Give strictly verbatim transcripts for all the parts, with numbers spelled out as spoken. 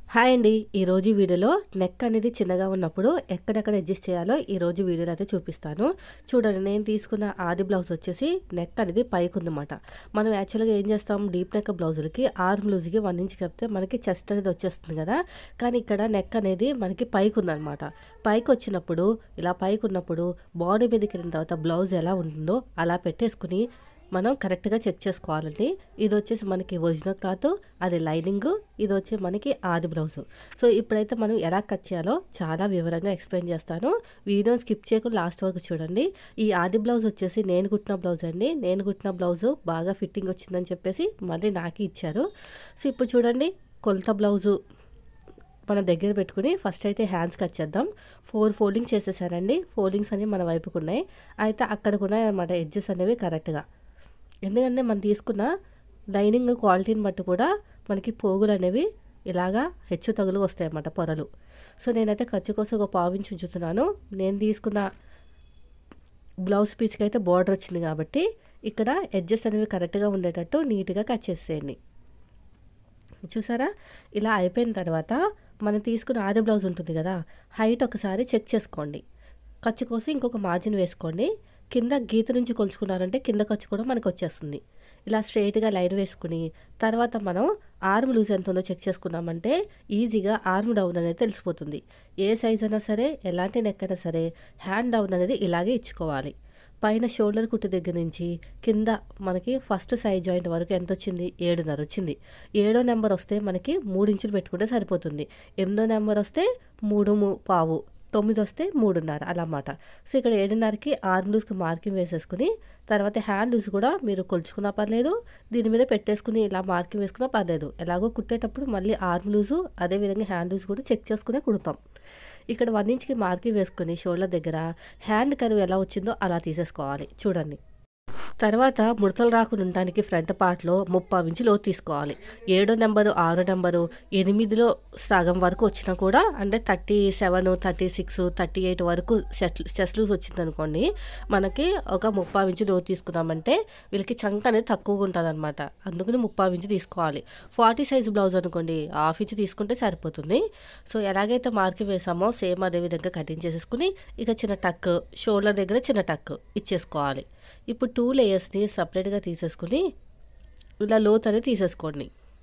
Hi అండి. ఈరోజు వీడియోలో నెక్ అనేది చిన్నగా ఉన్నప్పుడు ఎక్కడెక్కడ అడ్జస్ట్ చేయాలో ఈరోజు వీడియోలో అయితే చూపిస్తాను. చూడండి, నేను తీసుకున్న ఆది బ్లౌజ్ వచ్చేసి నెక్ అనేది పైకి ఉందన్నమాట. మనం యాక్చువల్గా ఏం చేస్తాం, డీప్ నెక్ బ్లౌజులకి ఆర్మ్ లూజ్కి వన్ ఇంచ్ కప్పితే మనకి చెస్ట్ అనేది వచ్చేస్తుంది కదా. కానీ ఇక్కడ నెక్ అనేది మనకి పైకి ఉందన్నమాట. పైకి వచ్చినప్పుడు ఇలా పైకి ఉన్నప్పుడు బాడీ మీదకి వెళ్ళిన తర్వాత బ్లౌజ్ ఎలా ఉంటుందో అలా పెట్టేసుకుని మనం కరెక్ట్గా చెక్ చేసుకోవాలండి. ఇది వచ్చేసి మనకి ఒరిజినల్ క్లాత్, అది లైనింగ్, ఇది వచ్చి మనకి ఆది బ్లౌజ్. సో ఇప్పుడైతే మనం ఎలా కట్ చేయాలో చాలా వివరంగా ఎక్స్ప్లెయిన్ చేస్తాను. వీడియో స్కిప్ చేయకుండా లాస్ట్ వరకు చూడండి. ఈ ఆది బ్లౌజ్ వచ్చేసి నేను కుట్టిన బ్లౌజ్ అండి. నేను కుట్టిన బ్లౌజు బాగా ఫిట్టింగ్ వచ్చిందని చెప్పేసి మళ్ళీ నాకు ఇచ్చారు. సో ఇప్పుడు చూడండి, కొలత బ్లౌజు మన దగ్గర పెట్టుకుని ఫస్ట్ అయితే హ్యాండ్స్ కట్ చేద్దాం. ఫోర్ ఫోల్డింగ్స్ చేసేసారండి. ఫోల్డింగ్స్ అనేవి మన వైపుకు ఉన్నాయి. అయితే అక్కడికి ఉన్నాయి అన్నమాట ఎడ్జెస్ అనేవి కరెక్ట్గా. ఎందుకంటే మనం తీసుకున్న లైనింగ్ క్వాలిటీని బట్టి కూడా మనకి పోగులు అనేవి ఇలాగా హెచ్చు తగులు వస్తాయి అన్నమాట, పొరలు. సో నేనైతే ఖర్చు కోసం ఒక పావించి ఉంచుతున్నాను. నేను తీసుకున్న బ్లౌజ్ పీస్కి అయితే బార్డర్ వచ్చింది కాబట్టి ఇక్కడ ఎడ్జెస్ అనేవి కరెక్ట్గా ఉండేటట్టు నీట్గా కట్ చేసేయండి. చూసారా, ఇలా అయిపోయిన తర్వాత మనం తీసుకున్న ఆది బ్లౌజ్ ఉంటుంది కదా, హైట్ ఒకసారి చెక్ చేసుకోండి. ఖర్చు కోసం ఇంకొక మార్జిన్ వేసుకోండి. కింద గీత నుంచి కొలుచుకున్నారంటే కింద ఖర్చు కూడా మనకు వచ్చేస్తుంది. ఇలా స్ట్రైట్గా లైన్ వేసుకుని తర్వాత మనం ఆర్మ్ లూజ్ ఎంత ఉందో చెక్ చేసుకున్నామంటే ఈజీగా ఆర్మ్ డౌన్ అనేది తెలిసిపోతుంది. ఏ సైజ్ అయినా సరే, ఎలాంటి నెక్ అయినా సరే హ్యాండ్ డౌన్ అనేది ఇలాగే ఇచ్చుకోవాలి. పైన షోల్డర్ కుట్టు దగ్గర నుంచి కింద మనకి ఫస్ట్ సైజ్ జాయింట్ వరకు ఎంత వచ్చింది, ఏడున్నర వచ్చింది. ఏడో నెంబర్ వస్తే మనకి మూడు ఇంచులు పెట్టుకుంటే సరిపోతుంది. ఎనిమిదో నెంబర్ వస్తే మూడు పావు, తొమ్మిది వస్తే మూడున్నర అలా అన్నమాట. సో ఇక్కడ ఏడున్నరకి ఆర్మ్ లూజ్కి మార్కింగ్ వేసేసుకుని తర్వాత హ్యాండ్ లూజ్ కూడా మీరు కొలుచుకున్నా పర్లేదు, దీని మీద పెట్టేసుకుని ఇలా మార్కింగ్ వేసుకున్నా పర్లేదు. ఎలాగో కుట్టేటప్పుడు మళ్ళీ ఆర్మ్ లూజు అదేవిధంగా హ్యాండ్ లూజ్ కూడా చెక్ చేసుకునే కుడతాం. ఇక్కడ వన్ ఇంచ్కి మార్కింగ్ వేసుకుని షోల్డర్ దగ్గర హ్యాండ్ కరువు ఎలా వచ్చిందో అలా తీసేసుకోవాలి. చూడండి, తర్వాత ముడతలు రాకుండా ఉండడానికి ఫ్రంట్ పార్ట్లో ముప్పై ఇంచు లోతు తీసుకోవాలి. ఏడో నెంబరు, ఆరో నెంబరు, ఎనిమిదిలో సగం వరకు వచ్చినా కూడా అంటే thirty seven thirty six thirty eight వరకు చెస్ట్ చెస్ట్ లూజ్ వచ్చింది అనుకోండి, మనకి ఒక ముప్పై ఇంచు లోతు తీసుకున్నామంటే వీళ్ళకి చంక అనేది తక్కువగా ఉంటుంది అనమాట. అందుకని ముప్పై ఇంచు తీసుకోవాలి. ఫార్టీ సైజ్ బ్లౌజ్ అనుకోండి, హాఫ్ ఇంచు తీసుకుంటే సరిపోతుంది. సో ఎలాగైతే మార్కింగ్ వేసామో సేమ్ అదే విధంగా కటింగ్ చేసేసుకుని ఇక చిన్న టక్, షోల్డర్ దగ్గర చిన్న టక్ ఇచ్చేసుకోవాలి. ఇప్పుడు టూ లేయర్స్ని సపరేట్గా తీసేసుకుని ఇలా లోత్ అనేది తీసేసుకోండి.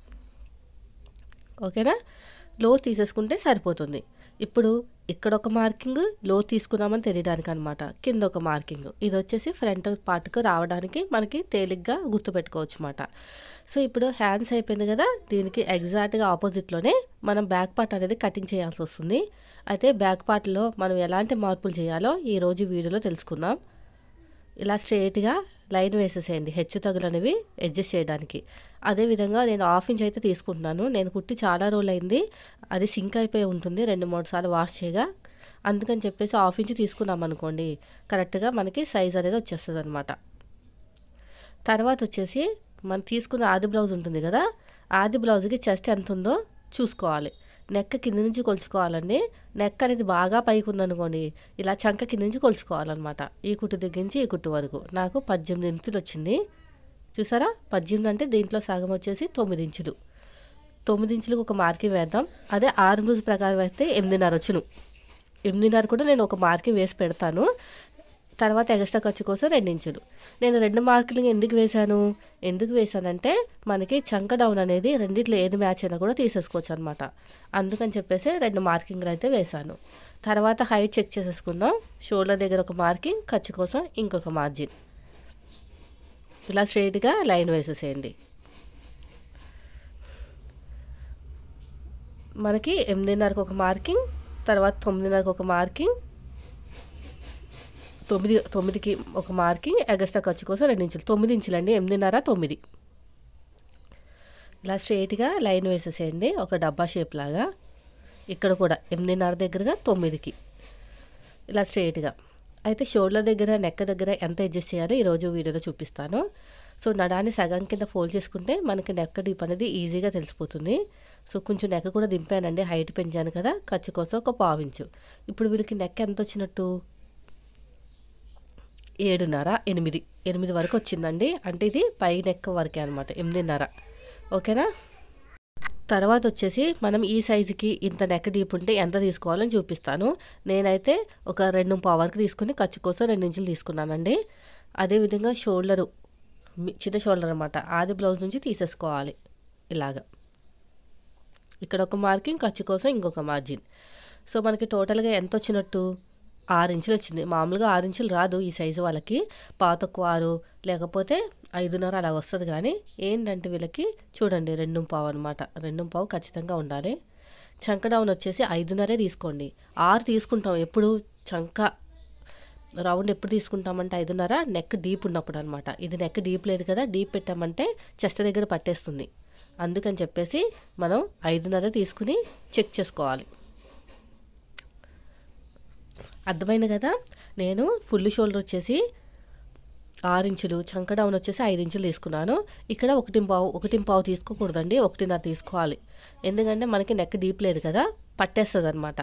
ఓకేనా, లోత్ తీసేసుకుంటే సరిపోతుంది. ఇప్పుడు ఇక్కడ ఒక మార్కింగ్ లోత్ తీసుకున్నామని తెలియడానికి అనమాట, కింద ఒక మార్కింగ్. ఇది వచ్చేసి ఫ్రంట్ పార్ట్కు రావడానికి మనకి తేలిగ్గా గుర్తుపెట్టుకోవచ్చు అన్నమాట. సో ఇప్పుడు హ్యాండ్స్ అయిపోయింది కదా, దీనికి ఎగ్జాక్ట్గా ఆపోజిట్లోనే మనం బ్యాక్ పార్ట్ అనేది కటింగ్ చేయాల్సి వస్తుంది. అయితే బ్యాక్ పార్ట్లో మనం ఎలాంటి మార్పులు చేయాలో ఈరోజు వీడియోలో తెలుసుకుందాం. ఇలా స్ట్రైట్గా లైన్ వేసేసేయండి హెచ్చు తగులు అనేవి అడ్జస్ట్ చేయడానికి. అదేవిధంగా నేను హాఫ్ ఇంచ్ అయితే తీసుకుంటున్నాను. నేను కుట్టి చాలా రోజులు అయింది, అది సింక్ అయిపోయి ఉంటుంది రెండు మూడు సార్లు వాష్ చేయగా. అందుకని చెప్పేసి హాఫ్ ఇంచ్ తీసుకున్నాం అనుకోండి, కరెక్ట్గా మనకి సైజ్ అనేది వచ్చేస్తుంది అనమాట. తర్వాత వచ్చేసి మనం తీసుకున్న ఆది బ్లౌజ్ ఉంటుంది కదా, ఆది బ్లౌజ్కి చెస్ట్ ఎంత ఉందో చూసుకోవాలి. నెక్ కింద నుంచి కొలుచుకోవాలండి. నెక్ అనేది బాగా పైకి ఉందనుకోండి, ఇలా చంక కింద నుంచి కొలుచుకోవాలన్నమాట. ఈ కుట్టు దగ్గర నుంచి ఈ కుట్టు వరకు నాకు పద్దెనిమిది ఇంచులు వచ్చింది. చూసారా, పద్దెనిమిది అంటే దీంట్లో సగం వచ్చేసి తొమ్మిది ఇంచులు. తొమ్మిది ఇంచులకు ఒక మార్కింగ్ వేద్దాం. అదే ఆర్మ్ లూజ్ ప్రకారం అయితే ఎనిమిదిన్నర వచ్చును. ఎనిమిదిన్నర కూడా నేను ఒక మార్కింగ్ వేసి పెడతాను. తర్వాత ఎక్స్ట్రా ఖర్చు కోసం రెండు ఇంచులు. నేను రెండు మార్కులు ఎందుకు వేశాను ఎందుకు వేశానంటే మనకి చంక డౌన్ అనేది రెండిట్లో ఏది మ్యాచ్ అయినా కూడా తీసేసుకోవచ్చు అనమాట. అందుకని చెప్పేసి రెండు మార్కింగ్లు అయితే వేశాను. తర్వాత హైట్ చెక్ చేసేసుకుందాం. షోల్డర్ దగ్గర ఒక మార్కింగ్, ఖర్చు కోసం ఇంకొక మార్జిన్. ఇలా స్ట్రైట్గా లైన్ వేసేసేయండి. మనకి ఎనిమిదిన్నరకు ఒక మార్కింగ్, తర్వాత తొమ్మిదిన్నరకు ఒక మార్కింగ్, తొమ్మిది తొమ్మిదికి ఒక మార్కింగ్, ఎగస్ట్రా ఖర్చు కోసం రెండు ఇంచులు. తొమ్మిది ఇంచులు అండి, ఎనిమిదిన్నర తొమ్మిది. ఇలా స్ట్రైట్గా లైన్ వేసేసేయండి ఒక డబ్బా షేప్ లాగా. ఇక్కడ కూడా ఎనిమిదిన్నర దగ్గరగా తొమ్మిదికి ఇలా స్ట్రైట్గా. అయితే షోల్డర్ దగ్గర, నెక్ దగ్గర ఎంత అడ్జస్ట్ చేయాలో ఈరోజు వీడియోలో చూపిస్తాను. సో నడాన్ని సగం కింద ఫోల్డ్ చేసుకుంటే మనకి నెక్ డీప్ అనేది ఈజీగా తెలిసిపోతుంది. సో కొంచెం నెక్ కూడా దింపానండి, హైట్ పెంచాను కదా, ఖర్చు కోసం ఒక పావించు. ఇప్పుడు వీళ్ళకి నెక్ ఎంత వచ్చినట్టు, ఏడున్నర ఎనిమిది ఎనిమిది వరకు వచ్చిందండి. అంటే ఇది పై నెక్ వరకే అనమాట, ఎనిమిదిన్నర. ఓకేనా, తర్వాత వచ్చేసి మనం ఈ సైజుకి ఇంత నెక్ డీప్ ఉంటే ఎంత తీసుకోవాలని చూపిస్తాను. నేనైతే ఒక రెండు పావు వరకు తీసుకుని ఖర్చు కోసం రెండు ఇంచులు తీసుకున్నానండి. అదేవిధంగా షోల్డరు చిన్న షోల్డర్ అనమాట, ఆది బ్లౌజ్ నుంచి తీసేసుకోవాలి ఇలాగా. ఇక్కడ ఒక మార్కింగ్, ఖర్చు కోసం ఇంకొక మార్జిన్. సో మనకి టోటల్గా ఎంత వచ్చినట్టు ఆరు ఇంచులు వచ్చింది. మామూలుగా ఆరు ఇంచులు రాదు ఈ సైజు వాళ్ళకి, పాతకు ఆరు లేకపోతే ఐదున్నర అలా వస్తుంది. కానీ ఏంటంటే వీళ్ళకి చూడండి రెండు పావు అనమాట, రెండు పావు ఖచ్చితంగా ఉండాలి. చంక డౌన్ వచ్చేసి ఐదున్నరే తీసుకోండి. ఆరు తీసుకుంటాం ఎప్పుడు, చంక రౌండ్ ఎప్పుడు తీసుకుంటామంటే ఐదున్నర, నెక్ డీప్ ఉన్నప్పుడు అనమాట. ఇది నెక్ డీప్ లేదు కదా, డీప్ పెట్టామంటే చెస్ట్ దగ్గర పట్టేస్తుంది. అందుకని చెప్పేసి మనం ఐదున్నర తీసుకుని చెక్ చేసుకోవాలి. అర్థమైంది కదా. నేను ఫుల్ షోల్డర్ వచ్చేసి ఆరు ఇంచులు, చంక డౌన్ వచ్చేసి ఐదు ఇంచులు తీసుకున్నాను. ఇక్కడ ఒకటి పావు ఒకటి పావు తీసుకోకూడదండి, ఒకటిన్నర తీసుకోవాలి. ఎందుకంటే మనకి నెక్ డీప్ లేదు కదా, పట్టేస్తుంది అనమాట.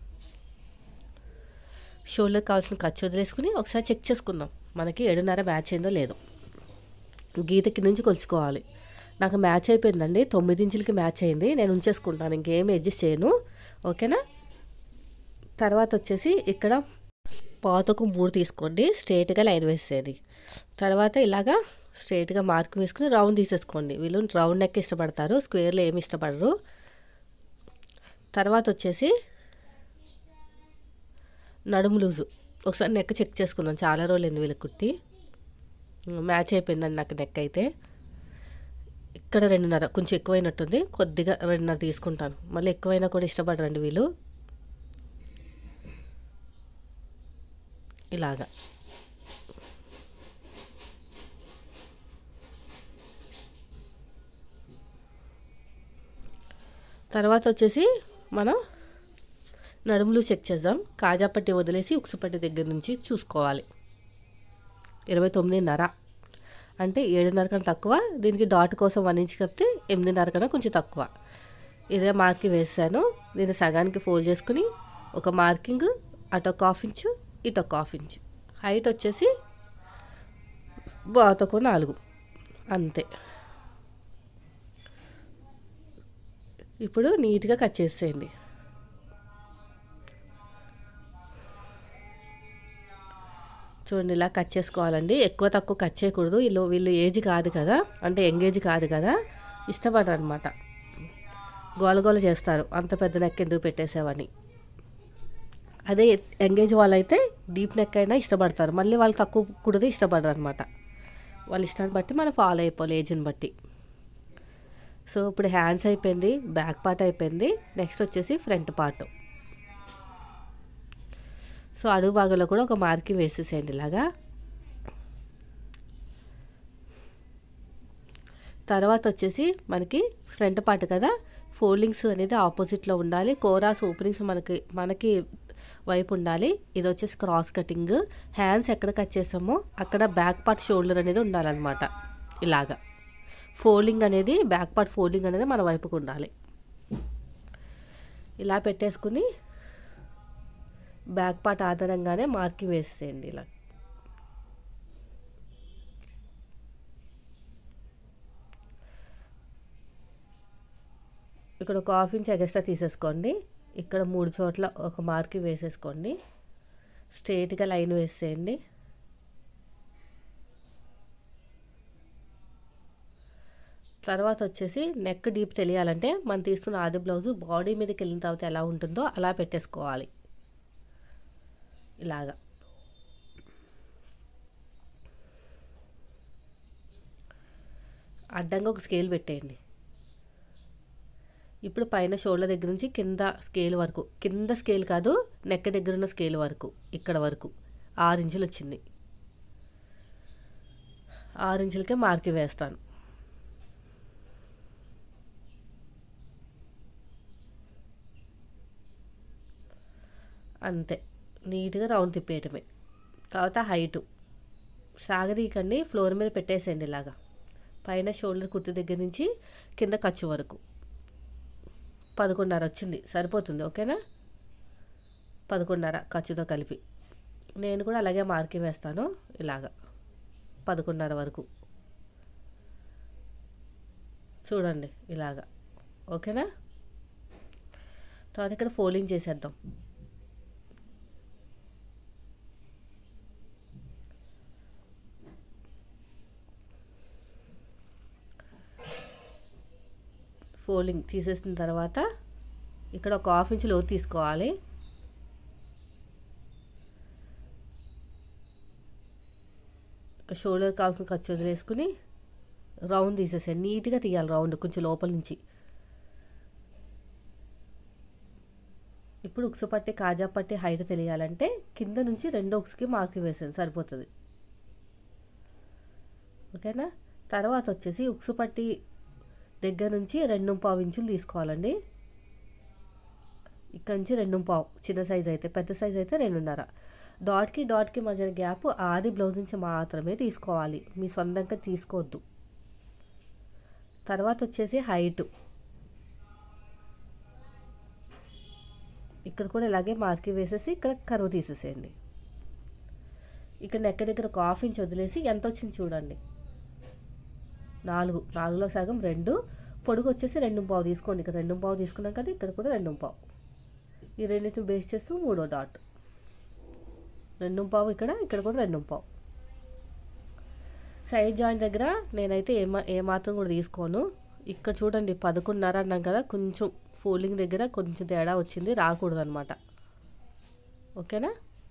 షోల్డర్ కావాల్సిన ఖర్చు వదిలేసుకుని ఒకసారి చెక్ చేసుకుందాం మనకి ఏడున్నర మ్యాచ్ అయిందో లేదో. గీత కింద నుంచి కొలుచుకోవాలి. నాకు మ్యాచ్ అయిపోయిందండి, తొమ్మిది ఇంచులకి మ్యాచ్ అయింది. నేను ఉంచేసుకుంటాను, ఇంకేం అడ్జస్ట్ చేయను. ఓకేనా. తర్వాత వచ్చేసి ఇక్కడ పాతకు మూడు తీసుకోండి, స్ట్రైట్గా లైన్ వేసేది. తర్వాత ఇలాగా స్ట్రైట్గా మార్క్ వేసుకుని రౌండ్ తీసేసుకోండి. వీళ్ళు రౌండ్ నెక్ ఇష్టపడతారు, స్క్వేర్లో ఏమి ఇష్టపడరు. తర్వాత వచ్చేసి నడుము లూజు ఒకసారి నెక్ చెక్ చేసుకుందాం. చాలా రోజులు ఎందుకు వీళ్ళకి కుట్టి. మ్యాచ్ అయిపోయిందండి నాకు నెక్ అయితే. ఇక్కడ రెండున్నర కొంచెం ఎక్కువైనట్టుంది, కొద్దిగా రెండున్నర తీసుకుంటాను. మళ్ళీ ఎక్కువైనా కూడా ఇష్టపడరండి వీళ్ళు. ఇలాగా తర్వాత వచ్చేసి మనం నడుములు చెక్ చేద్దాం. కాజా పట్టి వదిలేసి ఉక్సు పట్టి దగ్గర నుంచి చూసుకోవాలి. ఇరవై తొమ్మిదిన్నర అంటే ఏడున్నర కన్నా తక్కువ. దీనికి డాట్ కోసం వన్ ఇంచ్ కప్పితే ఎనిమిదిన్నర కన్నా కొంచెం తక్కువ. ఇదే మార్కింగ్ వేసాను. దీన్ని సగానికి ఫోల్డ్ చేసుకుని ఒక మార్కింగ్, అటు ఒక హాఫ్ ఇంచు, ఇటు ఒక హాఫ్ ఇంచు. హైట్ వచ్చేసి బాతకు నాలుగు, అంతే. ఇప్పుడు నీట్గా కట్ చేసేయండి. చూడండి ఇలా కట్ చేసుకోవాలండి. ఎక్కువ తక్కువ కట్ చేయకూడదు. వీళ్ళు వీళ్ళు ఏజ్ కాదు కదా, అంటే ఎంగేజ్ కాదు కదా, ఇష్టపడరు అనమాట. గోలగోల చేస్తారు, అంత పెద్ద నెక్ ఎందుకు పెట్టేసేవని. అదే ఎంగేజ్ వాళ్ళైతే డీప్ నెక్ అయినా ఇష్టపడతారు. మళ్ళీ వాళ్ళు తక్కువ కుడితే ఇష్టపడరు అనమాట. వాళ్ళ ఇష్టాన్ని బట్టి మనం ఫాలో అయిపోవాలి, ఏజ్ని బట్టి. సో ఇప్పుడు హ్యాండ్స్ అయిపోయింది, బ్యాక్ పార్ట్ అయిపోయింది. నెక్స్ట్ వచ్చేసి ఫ్రంట్ పార్ట్. సో అడుగు భాగంలో కూడా ఒక మార్కింగ్ వేసేసేయండి ఇలాగా. తర్వాత వచ్చేసి మనకి ఫ్రంట్ పార్ట్ కదా, ఫోల్డింగ్స్ అనేది ఆపోజిట్లో ఉండాలి. కోరాస్ ఓపెనింగ్స్ మనకి మనకి వైపు ఉండాలి. ఇది వచ్చేసి క్రాస్ కటింగ్. హ్యాండ్స్ ఎక్కడ కట్ చేసామో అక్కడ బ్యాక్ పార్ట్ షోల్డర్ అనేది ఉండాలన్నమాట. ఇలాగా ఫోల్డింగ్ అనేది, బ్యాక్ పార్ట్ ఫోల్డింగ్ అనేది మన వైపుకు ఉండాలి. ఇలా పెట్టేసుకుని బ్యాక్ పార్ట్ ఆధారంగానే మార్కింగ్ వేసేయండి ఇలా. ఇక్కడ ఒక హాఫ్ ఇంచ్ ఎక్స్ట్రా తీసేసుకోండి. ఇక్కడ మూడు చోట్ల ఒక మార్కింగ్ వేసేసుకోండి. స్ట్రైట్గా లైన్ వేసేయండి. తర్వాత వచ్చేసి నెక్ డీప్ తెలియాలంటే మనం తీసుకున్న ఆది బ్లౌజు బాడీ మీదకి వెళ్ళిన తర్వాత ఎలా ఉంటుందో అలా పెట్టేసుకోవాలి. ఇలాగా అడ్డంగా ఒక స్కేల్ పెట్టేయండి. ఇప్పుడు పైన షోల్డర్ దగ్గర నుంచి కింద స్కేల్ వరకు, కింద స్కేల్ కాదు నెక్ దగ్గర ఉన్న స్కేల్ వరకు, ఇక్కడ వరకు ఆరు ఇంచులు వచ్చింది. ఆరు ఇంచులకే మార్కింగ్ వేస్తాను. అంతే, నీట్గా రౌండ్ తిప్పేయటమే. తర్వాత హైటు సాగదీకండి, ఫ్లోర్ మీద పెట్టేసేయండి ఇలాగా. పైన షోల్డర్ కుర్తి దగ్గర నుంచి కింద ఖర్చు వరకు పదకొండున్నర వచ్చింది, సరిపోతుంది. ఓకేనా, పదకొండున్నర ఖర్చుతో కలిపి. నేను కూడా అలాగే మార్కింగ్ వేస్తాను ఇలాగా పదకొండున్నర వరకు. చూడండి ఇలాగా ఓకేనా. తర్వాత ఇక్కడ ఫోల్డింగ్ చేసేద్దాం. ఫోల్డింగ్ తీసేసిన తర్వాత ఇక్కడ ఒక హాఫ్ ఇంచ్ లోతు తీసుకోవాలి. ఒక షోల్డర్ కావాల్సిన ఖర్చు వదిలేసుకుని రౌండ్ తీసేసాను. నీట్గా తీయాలి రౌండ్ కొంచెం లోపల నుంచి. ఇప్పుడు ఉక్సు పట్టి కాజా పట్టి హైట్ తెలియాలంటే కింద నుంచి రెండో ఉక్స్కి మార్కింగ్ వేసాను, సరిపోతుంది. ఓకేనా. తర్వాత వచ్చేసి ఉక్సు పట్టి దగ్గర నుంచి రెండు పావు ఇంచులు తీసుకోవాలండి. ఇక్కడ నుంచి రెండు పావు చిన్న సైజ్ అయితే, పెద్ద సైజ్ అయితే రెండున్నర. డాట్కి డాట్కి మధ్య గ్యాప్ ఆది బ్లౌజ్ నుంచి మాత్రమే తీసుకోవాలి, మీ సొంతంగా తీసుకోవద్దు. తర్వాత వచ్చేసి హైట్ ఇక్కడ కూడా ఇలాగే మార్కింగ్ వేసేసి ఇక్కడ కర్వ్ తీసేసేయండి. ఇక్కడ నెక్క దగ్గర ఒక హాఫ్ ఇంచ్ వదిలేసి ఎంత వచ్చింది చూడండి. నాలుగు నాలుగులో సగం రెండు, పొడుగు వచ్చేసి రెండు పావు తీసుకోండి. ఇక్కడ రెండు పావు తీసుకున్నాం కదా, ఇక్కడ కూడా రెండు పావు. ఈ రెండింటిని బేస్ చేస్తూ మూడో డాట్ రెండు పావు, ఇక్కడ ఇక్కడ కూడా రెండు పావు. సైడ్ జాయింట్ దగ్గర నేనైతే ఏమా ఏమాత్రం కూడా తీసుకోను. ఇక్కడ చూడండి పదకొండున్నర అన్నాం కదా, కొంచెం ఫోల్డింగ్ దగ్గర కొంచెం తేడా వచ్చింది, రాకూడదు అనమాట. ఓకేనా.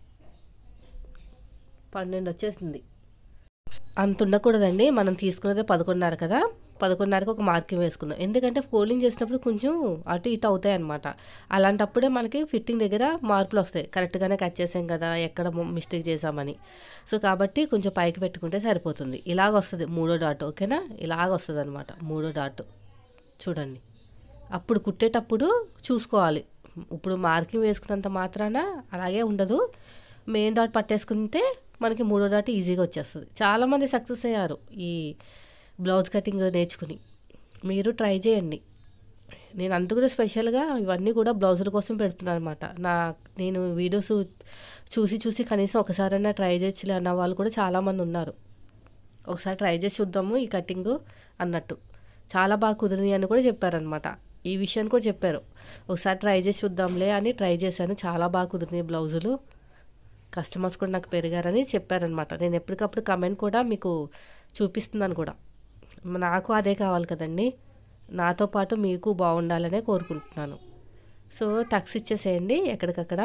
పన్నెండు వచ్చేసింది. అంత ఉండకూడదండి, మనం తీసుకున్నదే పదకొండున్నర కదా, పదకొండున్నరకు ఒక మార్కింగ్ వేసుకుందాం. ఎందుకంటే ఫోల్డింగ్ చేసినప్పుడు కొంచెం అటు ఇటు అవుతాయి అనమాట. అలాంటప్పుడే మనకి ఫిట్టింగ్ దగ్గర మార్పులు వస్తాయి. కరెక్ట్గానే కట్ చేసాం కదా, ఎక్కడ మిస్టేక్ చేసామని. సో కాబట్టి కొంచెం పైకి పెట్టుకుంటే సరిపోతుంది. ఇలాగ వస్తుంది మూడో డాట్. ఓకేనా, ఇలాగ వస్తుంది అనమాట మూడో డాట్. చూడండి, అప్పుడు కుట్టేటప్పుడు చూసుకోవాలి. ఇప్పుడు మార్కింగ్ వేసుకున్నంత మాత్రాన అలాగే ఉండదు. మెయిన్ డాట్ పట్టేసుకుంటే మనకి మూడో డాట్ ఈజీగా వచ్చేస్తుంది. చాలామంది సక్సెస్ అయ్యారు ఈ బ్లౌజ్ కటింగ్ నేర్చుకుని. మీరు ట్రై చేయండి. నేను అంత కూడా స్పెషల్గా ఇవన్నీ కూడా బ్లౌజుల కోసం పెడుతున్నాను అనమాట. నా నేను వీడియోస్ చూసి చూసి కనీసం ఒకసారైనా ట్రై చేయొచ్చులే అన్న వాళ్ళు కూడా చాలామంది ఉన్నారు. ఒకసారి ట్రై చేసి చూద్దాము ఈ కటింగ్ అన్నట్టు. చాలా బాగా కుదిరింది అని కూడా చెప్పారనమాట. ఈ విషయాన్ని కూడా చెప్పారు. ఒకసారి ట్రై చేసి చూద్దాంలే అని ట్రై చేశాను. చాలా బాగా కుదిరినాయి బ్లౌజులు. కస్టమర్స్ కూడా నాకు పెరిగారని చెప్పారనమాట. నేను ఎప్పటికప్పుడు కమెంట్ కూడా మీకు చూపిస్తున్నాను కూడా. నాకు అదే కావాలి కదండి, నాతో పాటు మీకు బాగుండాలనే కోరుకుంటున్నాను. సో టక్స్ ఇచ్చేసేయండి ఎక్కడికక్కడ.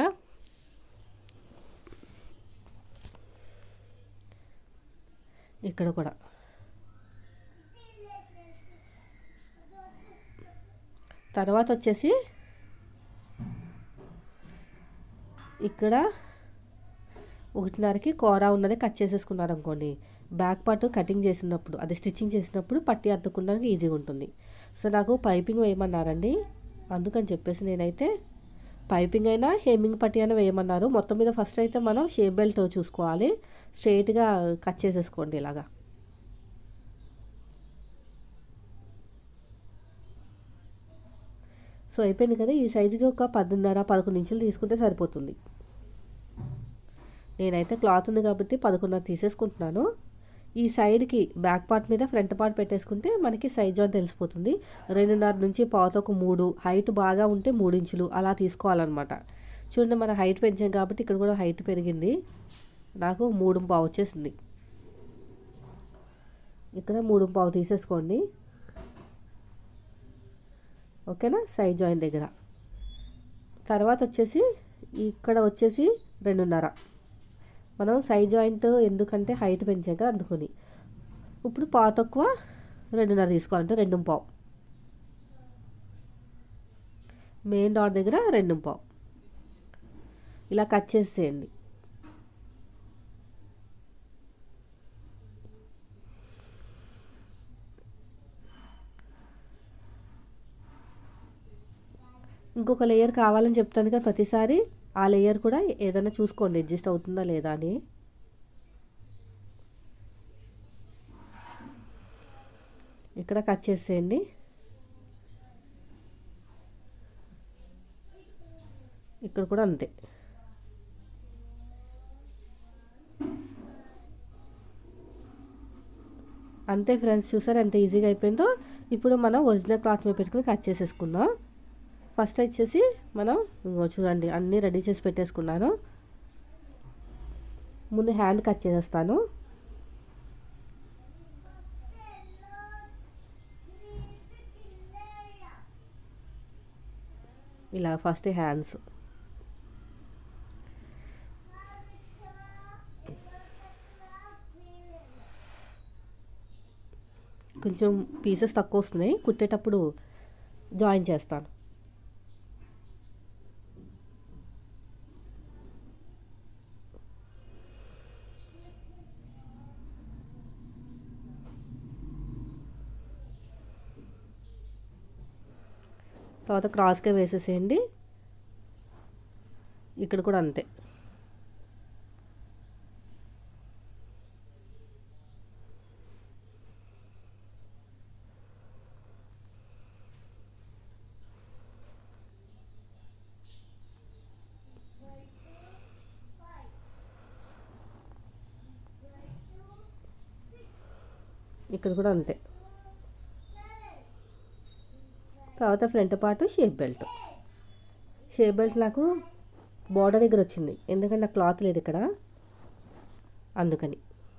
ఇక్కడ కూడా తర్వాత వచ్చేసి ఇక్కడ ఒకటిన్నరకి కూర ఉన్నది కట్ చేసేసుకున్నారు అనుకోండి, బ్యాక్ పార్ట్ కటింగ్ చేసినప్పుడు అది స్టిచ్చింగ్ చేసినప్పుడు పట్టి అద్దుకోవడానికి ఈజీగా ఉంటుంది. సో నాకు పైపింగ్ వేయమన్నారండి, అందుకని చెప్పేసి నేనైతే పైపింగ్ అయినా హేమింగ్ పట్టి అయినా వేయమన్నారు. మొత్తం మీద ఫస్ట్ అయితే మనం షేప్ బెల్ట్ చూసుకోవాలి. స్ట్రైట్గా కట్ చేసేసుకోండి ఇలాగా. సో అయిపోయింది కదా. ఈ సైజుకి ఒక పదిన్నర పదకొండు ఇంచులు తీసుకుంటే సరిపోతుంది. నేనైతే క్లాత్ ఉంది కాబట్టి పదకొండున్నర తీసేసుకుంటున్నాను. ఈ సైడ్కి బ్యాక్ పార్ట్ మీద ఫ్రంట్ పార్ట్ పెట్టేసుకుంటే మనకి సైజ్ జాయింట్ తెలిసిపోతుంది. రెండున్నర నుంచి పావుతో ఒక మూడు, హైట్ బాగా ఉంటే మూడు ఇంచులు అలా తీసుకోవాలన్నమాట. చూడండి, మన హైట్ పెంచాం కాబట్టి ఇక్కడ కూడా హైట్ పెరిగింది. నాకు మూడు పావు వచ్చేసింది. ఇక్కడ మూడు పావు తీసేసుకోండి. ఓకేనా, సైజ్ జాయింట్ దగ్గర. తర్వాత వచ్చేసి ఇక్కడ వచ్చేసి రెండున్నర. మనం సైజ్ జాయింట్ ఎందుకంటే హైట్ పెంచాం కదా అందుకొని. ఇప్పుడు పావు తక్కువ రెండున్నర తీసుకోవాలంటే రెండు పావు. మెయిన్ డాట్ దగ్గర రెండు పావు ఇలా కట్ చేసేయండి. ఇంకొక లేయర్ కావాలని చెప్తాను కదా ప్రతిసారి, ఆ లేయర్ కూడా ఏదైనా చూసుకోండి అడ్జస్ట్ అవుతుందా లేదా అని. ఇక్కడ కట్ చేసేయండి. ఇక్కడ కూడా అంతే. అంతే ఫ్రెండ్స్, చూసారు ఎంత ఈజీగా అయిపోయిందో. ఇప్పుడు మనం ఒరిజినల్ క్లాత్ మీద పెట్టుకుని కట్ చేసేసుకుందాం. ఫస్ట్ వచ్చేసి మనం ఇంకో చూడండి అన్నీ రెడీ చేసి పెట్టేసుకున్నాను. ముందు హ్యాండ్ కట్ చేసేస్తాను. ఇలా ఫస్ట్ హ్యాండ్స్ కొంచెం పీసెస్ తక్కువ వస్తున్నాయి, కుట్టేటప్పుడు జాయిన్ చేస్తాను. తర్వాత క్రాస్గా వేసేసేయండి. ఇక్కడ కూడా అంతే. ఇక్కడ కూడా అంతే. తర్వాత front part shape belt. Shape belt నాకు బోర్డర్ దగ్గర వచ్చింది, ఎందుకంటే నాకు క్లాత్ లేదు ఇక్కడ, అందుకని.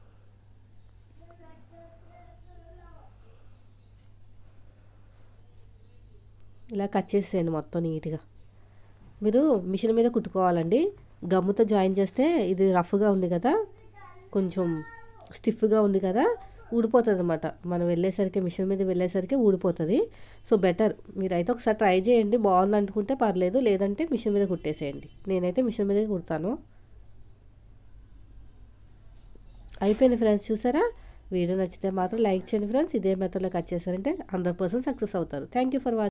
ఇలా కట్ చేసేయండి మొత్తం నీట్గా. మీరు మిషన్ మీద కుట్టుకోవాలండి. గమ్ముతో జాయిన్ చేస్తే ఇది రఫ్గా ఉంది కదా, కొంచెం స్టిఫ్గా ఉంది కదా, ఊడిపోతుంది అనమాట. మనం వెళ్ళేసరికి మిషన్ మీద వెళ్ళేసరికి ఊడిపోతుంది. సో బెటర్ మీరైతే ఒకసారి ట్రై చేయండి, బాగుంది అనుకుంటే పర్లేదు, లేదంటే మిషన్ మీద కుట్టేసేయండి. నేనైతే మిషన్ మీద కుడతాను. అయిపోయింది ఫ్రెండ్స్, చూసారా? వీడియో నచ్చితే మాత్రం లైక్ చేయండి ఫ్రెండ్స్. ఇదే మెథడ్లో కట్ చేశారంటే హండ్రెడ్ పర్సెంట్ సక్సెస్ అవుతారు. Thank you for watching.